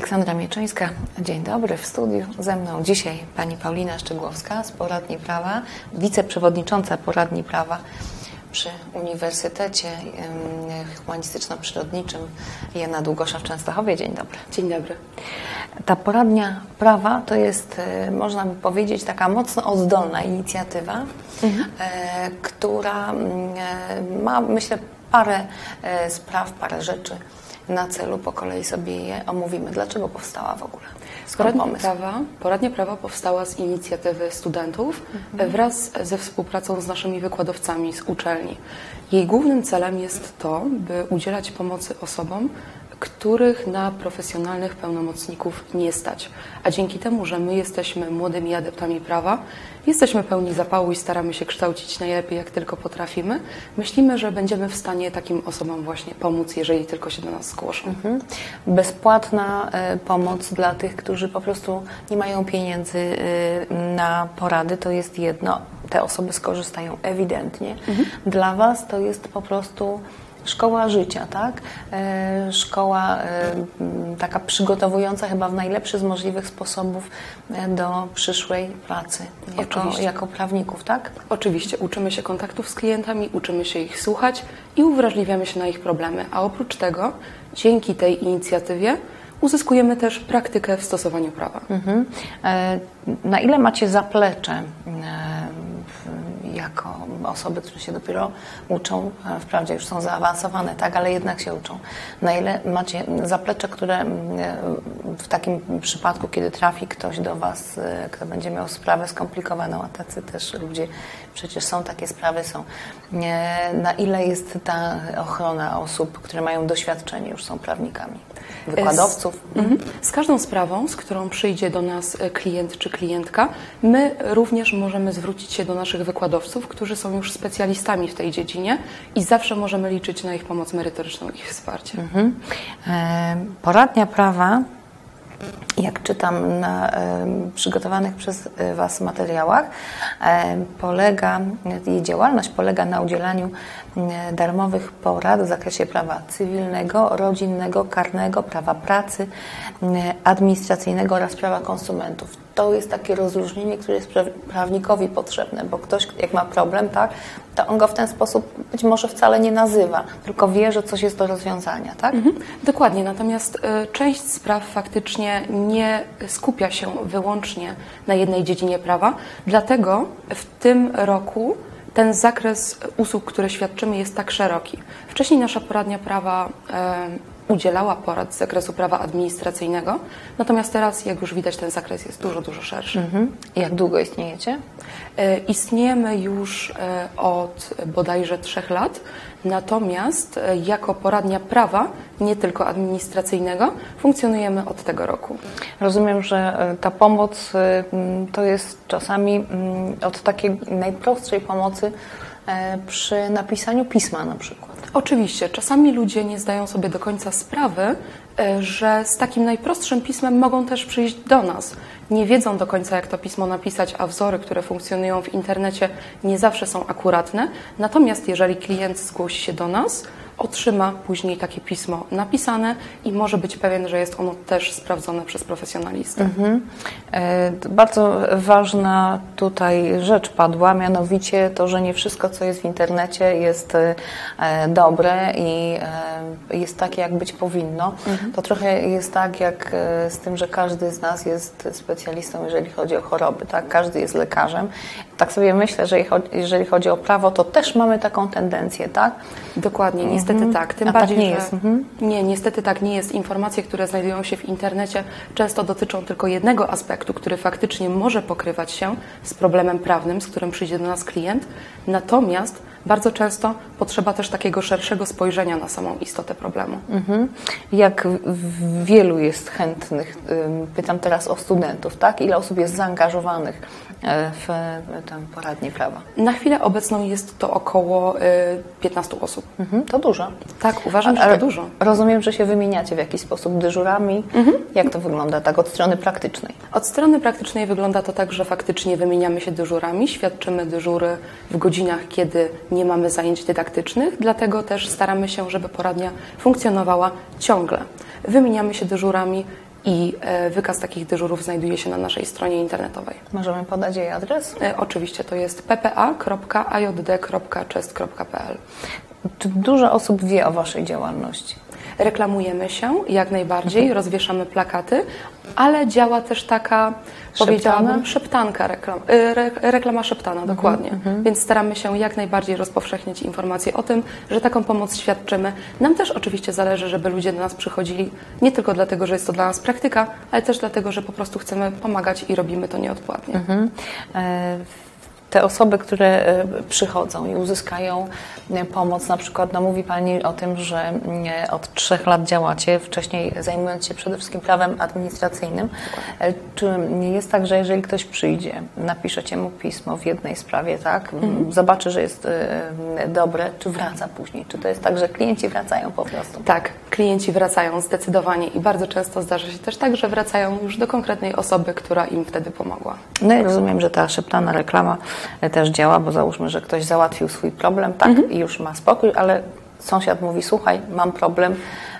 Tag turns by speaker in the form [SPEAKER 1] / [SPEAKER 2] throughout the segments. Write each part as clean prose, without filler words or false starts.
[SPEAKER 1] Aleksandra Mieczyńska. Dzień dobry, w studiu ze mną dzisiaj pani Paulina Szczygłowska z Poradni Prawa, wiceprzewodnicząca Poradni Prawa przy Uniwersytecie Humanistyczno-Przyrodniczym Jana Długosza w Częstochowie. Dzień dobry.
[SPEAKER 2] Dzień dobry.
[SPEAKER 1] Ta Poradnia Prawa to jest, można by powiedzieć, taka mocno oddolna inicjatywa, która ma, myślę, parę spraw, parę rzeczy na celu. Po kolei sobie je omówimy. Dlaczego powstała w ogóle?
[SPEAKER 2] Poradnia Prawa powstała z inicjatywy studentów wraz ze współpracą z naszymi wykładowcami z uczelni. Jej głównym celem jest to, by udzielać pomocy osobom, których na profesjonalnych pełnomocników nie stać. A dzięki temu, że my jesteśmy młodymi adeptami prawa, jesteśmy pełni zapału i staramy się kształcić najlepiej, jak tylko potrafimy, myślimy, że będziemy w stanie takim osobom właśnie pomóc, jeżeli tylko się do nas zgłoszą.
[SPEAKER 1] Bezpłatna pomoc dla tych, którzy po prostu nie mają pieniędzy na porady, to jest jedno. Te osoby skorzystają ewidentnie. Dla Was to jest po prostu szkoła życia, tak? Szkoła taka przygotowująca chyba w najlepszy z możliwych sposobów do przyszłej pracy jako prawników, tak?
[SPEAKER 2] Oczywiście. Uczymy się kontaktów z klientami, uczymy się ich słuchać i uwrażliwiamy się na ich problemy. A oprócz tego, dzięki tej inicjatywie uzyskujemy też praktykę w stosowaniu prawa.
[SPEAKER 1] Na ile macie zaplecze jako osoby, które się dopiero uczą, wprawdzie już są zaawansowane, tak, ale jednak się uczą. Na ile macie zaplecze, które w takim przypadku, kiedy trafi ktoś do Was, kto będzie miał sprawę skomplikowaną, a tacy też ludzie, przecież są takie sprawy, są. Na ile jest ta ochrona osób, które mają doświadczenie, już są prawnikami, wykładowców?
[SPEAKER 2] Z każdą sprawą, z którą przyjdzie do nas klient czy klientka, my również możemy zwrócić się do naszych wykładowców, którzy są już specjalistami w tej dziedzinie i zawsze możemy liczyć na ich pomoc merytoryczną i ich wsparcie.
[SPEAKER 1] Poradnia Prawa, jak czytam na przygotowanych przez Was materiałach, jej działalność polega na udzielaniu darmowych porad w zakresie prawa cywilnego, rodzinnego, karnego, prawa pracy, administracyjnego oraz prawa konsumentów. To jest takie rozróżnienie, które jest prawnikowi potrzebne, bo ktoś, jak ma problem, tak, to on go w ten sposób być może wcale nie nazywa, tylko wie, że coś jest do rozwiązania, tak?
[SPEAKER 2] Dokładnie, natomiast część spraw faktycznie nie skupia się wyłącznie na jednej dziedzinie prawa, dlatego w tym roku ten zakres usług, które świadczymy, jest tak szeroki. Wcześniej nasza Poradnia Prawa udzielała porad z zakresu prawa administracyjnego, natomiast teraz, jak już widać, ten zakres jest dużo, dużo szerszy.
[SPEAKER 1] Jak długo istniejecie?
[SPEAKER 2] Istniejemy już od bodajże 3 lat, natomiast jako Poradnia Prawa, nie tylko administracyjnego, funkcjonujemy od tego roku.
[SPEAKER 1] Rozumiem, że ta pomoc to jest czasami od takiej najprostszej pomocy przy napisaniu pisma na przykład.
[SPEAKER 2] Oczywiście, czasami ludzie nie zdają sobie do końca sprawy, że z takim najprostszym pismem mogą też przyjść do nas. Nie wiedzą do końca, jak to pismo napisać, a wzory, które funkcjonują w internecie, nie zawsze są akuratne. Natomiast jeżeli klient zgłosi się do nas, otrzyma później takie pismo napisane i może być pewien, że jest ono też sprawdzone przez profesjonalistę.
[SPEAKER 1] Bardzo ważna tutaj rzecz padła, mianowicie to, że nie wszystko, co jest w internecie, jest dobre i jest takie, jak być powinno. To trochę jest tak, jak z tym, że każdy z nas jest specjalistą, jeżeli chodzi o choroby, tak? Każdy jest lekarzem. Tak sobie myślę, że jeżeli chodzi o prawo, to też mamy taką tendencję, tak?
[SPEAKER 2] Dokładnie, niestety tak. Tym
[SPEAKER 1] A
[SPEAKER 2] bardziej,
[SPEAKER 1] tak nie
[SPEAKER 2] że
[SPEAKER 1] jest.
[SPEAKER 2] Nie, niestety tak nie jest. Informacje, które znajdują się w internecie, często dotyczą tylko jednego aspektu, który faktycznie może pokrywać się z problemem prawnym, z którym przyjdzie do nas klient. Natomiast bardzo często potrzeba też takiego szerszego spojrzenia na samą istotę problemu.
[SPEAKER 1] Jak wielu jest chętnych, pytam teraz o studentów, tak? Ile osób jest zaangażowanych w tę Poradnię Prawa?
[SPEAKER 2] Na chwilę obecną jest to około 15 osób.
[SPEAKER 1] To dużo.
[SPEAKER 2] Tak, uważam, że to dużo.
[SPEAKER 1] Rozumiem, że się wymieniacie w jakiś sposób dyżurami. Jak to wygląda tak od strony praktycznej?
[SPEAKER 2] Od strony praktycznej wygląda to tak, że faktycznie wymieniamy się dyżurami, świadczymy dyżury w godzinach, kiedy nie mamy zajęć dydaktycznych, dlatego też staramy się, żeby poradnia funkcjonowała ciągle. Wymieniamy się dyżurami i wykaz takich dyżurów znajduje się na naszej stronie internetowej.
[SPEAKER 1] Możemy podać jej adres?
[SPEAKER 2] Oczywiście, to jest ppa.ajd.chest.pl.
[SPEAKER 1] Czy dużo osób wie o Waszej działalności?
[SPEAKER 2] Reklamujemy się jak najbardziej, rozwieszamy plakaty, ale działa też taka, powiedziałabym, szeptanka, reklama szeptana, dokładnie. Więc staramy się jak najbardziej rozpowszechniać informacje o tym, że taką pomoc świadczymy. Nam też oczywiście zależy, żeby ludzie do nas przychodzili nie tylko dlatego, że jest to dla nas praktyka, ale też dlatego, że po prostu chcemy pomagać i robimy to nieodpłatnie.
[SPEAKER 1] Te osoby, które przychodzą i uzyskają pomoc, na przykład, no mówi Pani o tym, że od 3 lat działacie, wcześniej zajmując się przede wszystkim prawem administracyjnym. Czy jest tak, że jeżeli ktoś przyjdzie, napiszecie mu pismo w jednej sprawie, tak, zobaczy, że jest dobre, czy wraca później? Czy to jest tak, że klienci wracają po prostu?
[SPEAKER 2] Tak, klienci wracają zdecydowanie i bardzo często zdarza się też tak, że wracają już do konkretnej osoby, która im wtedy pomogła.
[SPEAKER 1] No i rozumiem, że ta szeptana reklama też działa, bo załóżmy, że ktoś załatwił swój problem, tak, i już ma spokój, ale sąsiad mówi, słuchaj, mam problem,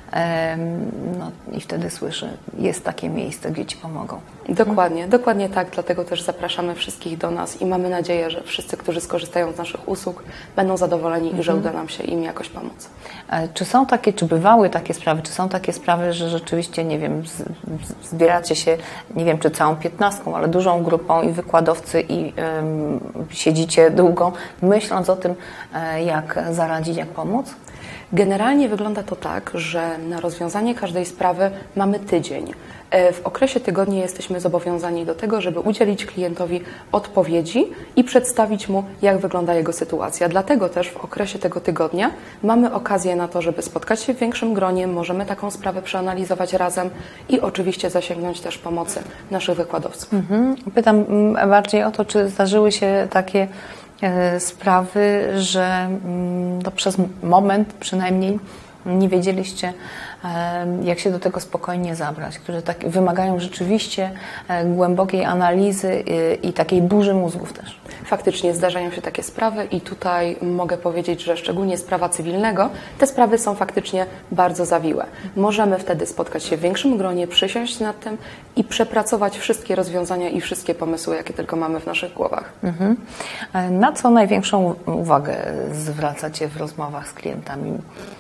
[SPEAKER 1] no i wtedy słyszy, jest takie miejsce, gdzie Ci pomogą.
[SPEAKER 2] Dokładnie tak, dlatego też zapraszamy wszystkich do nas i mamy nadzieję, że wszyscy, którzy skorzystają z naszych usług, będą zadowoleni i że uda nam się im jakoś pomóc.
[SPEAKER 1] Czy są takie, czy bywały takie sprawy, czy są takie sprawy, że rzeczywiście, nie wiem, zbieracie się, nie wiem, czy całą 15, ale dużą grupą i wykładowcy i siedzicie długo, myśląc o tym, jak zaradzić, jak pomóc?
[SPEAKER 2] Generalnie wygląda to tak, że na rozwiązanie każdej sprawy mamy tydzień. W okresie tygodnia jesteśmy zobowiązani do tego, żeby udzielić klientowi odpowiedzi i przedstawić mu, jak wygląda jego sytuacja. Dlatego też w okresie tego tygodnia mamy okazję na to, żeby spotkać się w większym gronie, możemy taką sprawę przeanalizować razem i oczywiście zasięgnąć też pomocy naszych wykładowców.
[SPEAKER 1] Pytam bardziej o to, czy zdarzyły się takie sprawy, że no, przez moment przynajmniej nie wiedzieliście, jak się do tego spokojnie zabrać, które tak wymagają rzeczywiście głębokiej analizy i takiej burzy mózgów też.
[SPEAKER 2] Faktycznie zdarzają się takie sprawy i tutaj mogę powiedzieć, że szczególnie z prawa cywilnego te sprawy są faktycznie bardzo zawiłe. Możemy wtedy spotkać się w większym gronie, przysiąść nad tym i przepracować wszystkie rozwiązania i wszystkie pomysły, jakie tylko mamy w naszych głowach.
[SPEAKER 1] Na co największą uwagę zwracacie w rozmowach z klientami?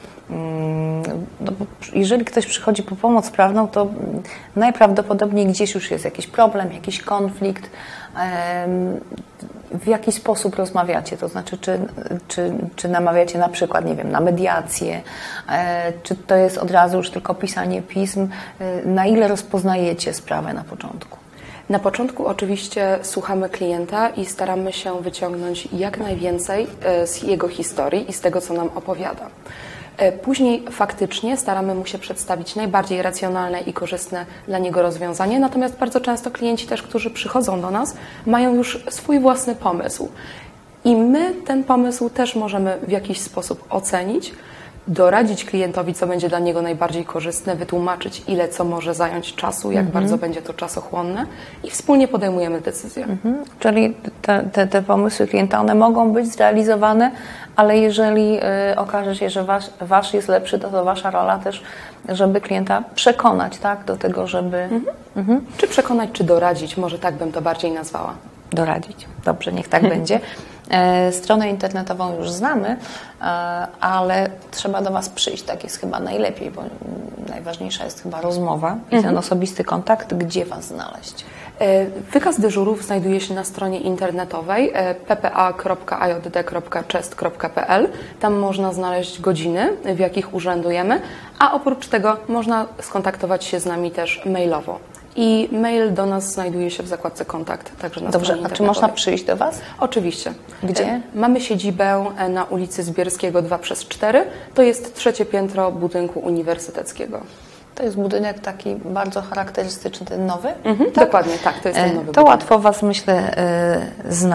[SPEAKER 1] No, jeżeli ktoś przychodzi po pomoc prawną, to najprawdopodobniej gdzieś już jest jakiś problem, jakiś konflikt. W jaki sposób rozmawiacie? To znaczy, czy namawiacie na przykład, nie wiem, na mediację? Czy to jest od razu już tylko pisanie pism? Na ile rozpoznajecie sprawę na początku?
[SPEAKER 2] Na początku oczywiście słuchamy klienta i staramy się wyciągnąć jak najwięcej z jego historii i z tego, co nam opowiada. Później faktycznie staramy mu się przedstawić najbardziej racjonalne i korzystne dla niego rozwiązanie, natomiast bardzo często klienci też, którzy przychodzą do nas, mają już swój własny pomysł. I my ten pomysł też możemy w jakiś sposób ocenić, doradzić klientowi, co będzie dla niego najbardziej korzystne, wytłumaczyć, ile co może zająć czasu, jak bardzo będzie to czasochłonne i wspólnie podejmujemy decyzję.
[SPEAKER 1] Czyli te pomysły klienta, one mogą być zrealizowane, ale jeżeli okaże się, że wasz jest lepszy, to wasza rola też, żeby klienta przekonać, tak, do tego, żeby...
[SPEAKER 2] Czy przekonać, czy doradzić, może tak bym to bardziej nazwała.
[SPEAKER 1] Doradzić. Dobrze, niech tak będzie. Stronę internetową już znamy, ale trzeba do Was przyjść. Tak jest chyba najlepiej, bo najważniejsza jest chyba rozmowa i ten osobisty kontakt. Gdzie Was znaleźć?
[SPEAKER 2] Wykaz dyżurów znajduje się na stronie internetowej ppa.ajd.chest.pl. Tam można znaleźć godziny, w jakich urzędujemy, a oprócz tego można skontaktować się z nami też mailowo. I mail do nas znajduje się w zakładce kontakt, także na
[SPEAKER 1] Dobrze, a czy można przyjść do Was?
[SPEAKER 2] Oczywiście.
[SPEAKER 1] Gdzie?
[SPEAKER 2] Mamy siedzibę na ulicy Zbierskiego 2/4. To jest 3. piętro budynku uniwersyteckiego.
[SPEAKER 1] To jest budynek taki bardzo charakterystyczny, ten nowy?
[SPEAKER 2] Tak? Dokładnie, tak, to jest ten nowy budynek.
[SPEAKER 1] To łatwo Was, myślę,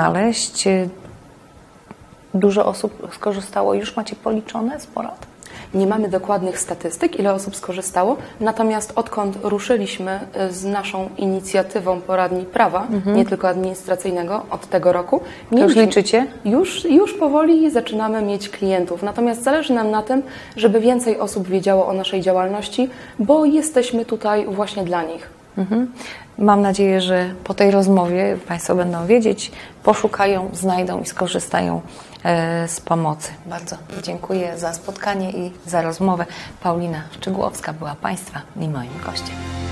[SPEAKER 1] znaleźć. Dużo osób skorzystało, już macie policzone z porad?
[SPEAKER 2] nie mamy dokładnych statystyk, ile osób skorzystało, natomiast odkąd ruszyliśmy z naszą inicjatywą poradni prawa, nie tylko administracyjnego, od tego roku.
[SPEAKER 1] Już liczycie?
[SPEAKER 2] Już powoli zaczynamy mieć klientów, natomiast zależy nam na tym, żeby więcej osób wiedziało o naszej działalności, bo jesteśmy tutaj właśnie dla nich.
[SPEAKER 1] Mam nadzieję, że po tej rozmowie Państwo będą wiedzieć, poszukają, znajdą i skorzystają z pomocy. Bardzo dziękuję za spotkanie i za rozmowę. Paulina Szczygłowska była Państwa i moim gościem.